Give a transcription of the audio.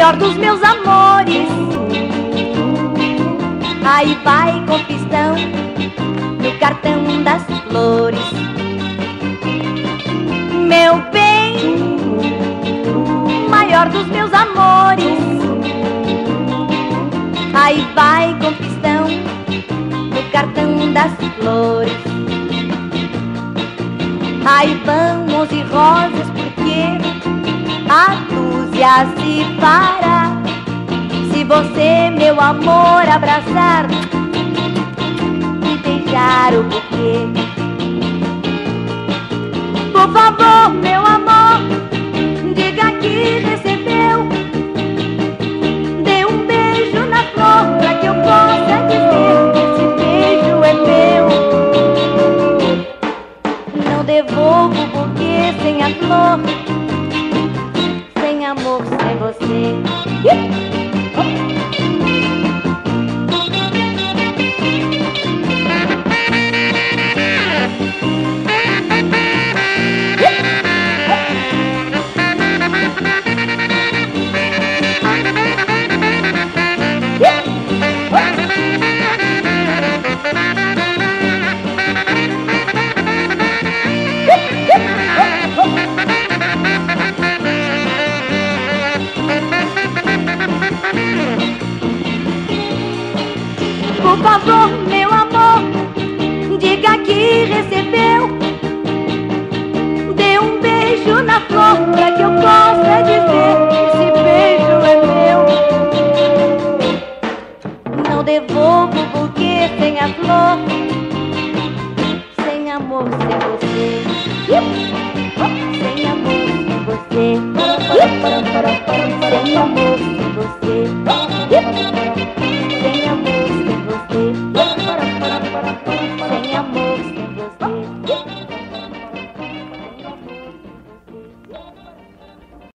maior dos meus amores. Aí vai com pistão no cartão das flores. Meu bem, maior dos meus amores. Aí vai com pistão no cartão das flores. Aí vão 11 rosas porque a dúzia se para. Se você, meu amor, abraçar e beijar o buquê. Por favor, meu amor, diga que recebeu. Dê um beijo na flor pra que eu possa dizer que esse beijo é meu. Não devolvo o buquê sem a flor.